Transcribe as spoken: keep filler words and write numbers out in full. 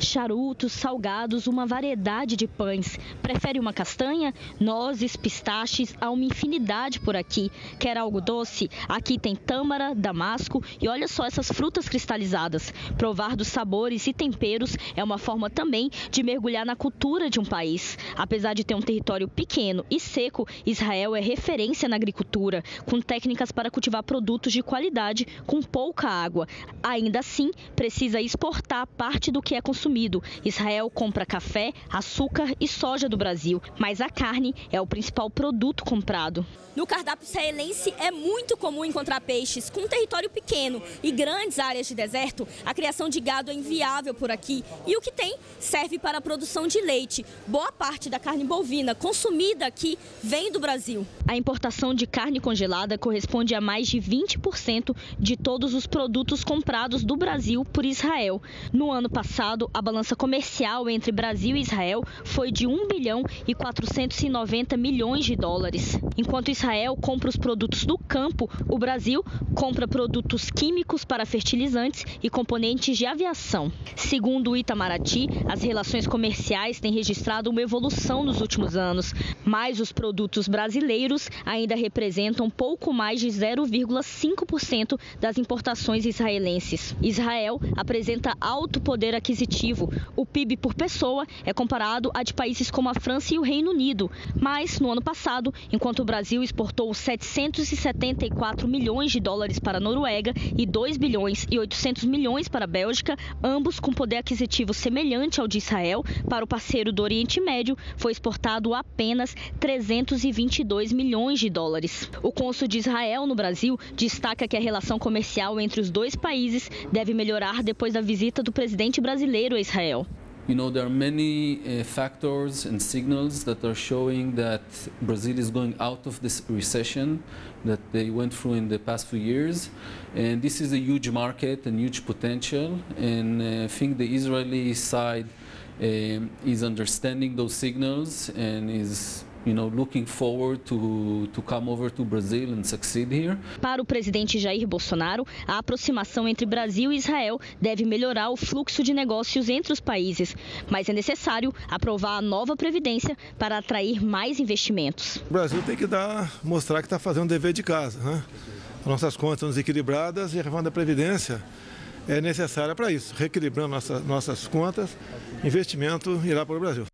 Charutos, salgados, uma variedade de pães. Prefere uma castanha? Nozes, pistaches, há uma infinidade por aqui. Quer algo doce? Aqui tem tâmara, damasco e olha só essas frutas cristalizadas. Provar dos sabores e temperos é uma forma também de mergulhar na cultura de um país. Apesar de ter um território pequeno e seco, Israel é referência na agricultura, com técnicas para cultivar produtos de qualidade com pouca água. Ainda assim, precisa exportar parte do que é consumido. Israel compra café, açúcar e soja do Brasil, mas a carne é o principal produto comprado. No cardápio israelense é muito comum encontrar peixes. Com um território pequeno e grandes áreas de deserto, a criação de gado é inviável por aqui. E o que tem serve para a produção de leite. Boa parte da carne bovina consumida aqui vem do Brasil. A importação de carne congelada corresponde a mais de vinte por cento de todos os produtos comprados do Brasil por Israel. No ano passado, a balança comercial entre Brasil e Israel foi de um bilhão e quatrocentos e noventa milhões de dólares. Enquanto Israel compra os produtos do campo, o Brasil compra produtos químicos para fertilizantes e componentes de aviação. Segundo o Itamaraty, as relações comerciais têm registrado uma evolução nos últimos anos, mas os produtos brasileiros ainda representam pouco mais de zero vírgula cinco por cento das importações israelenses. Israel apresenta alto poder aquisitivo. O P I B por pessoa é comparado a de países como a França e o Reino Unido. Mas, no ano passado, enquanto o Brasil exportou setecentos e setenta e quatro milhões de dólares para a Noruega e dois bilhões e oitocentos milhões para a Bélgica, ambos com poder aquisitivo semelhante ao de Israel, para o parceiro do Oriente Médio foi exportado apenas trezentos e vinte e dois milhões de dólares. O cônsul de Israel no Brasil destaca que a relação comercial entre os dois países deve melhorar depois da visita do presidente brasileiro a Israel. You know, there are many uh, factors and signals that are showing that Brazil is going out of this recession that they went through in the past few years. And this is a huge market and huge potential. And uh, I think the Israeli side uh, is understanding those signals and is You know, looking forward to, to come over to Brazil and succeed here. Para o presidente Jair Bolsonaro, a aproximação entre Brasil e Israel deve melhorar o fluxo de negócios entre os países, mas é necessário aprovar a nova Previdência para atrair mais investimentos. O Brasil tem que dar, mostrar que está fazendo o dever de casa, né? Nossas contas são desequilibradas e a reforma da Previdência é necessária para isso. Reequilibrando nossa, nossas contas, investimento irá para o Brasil.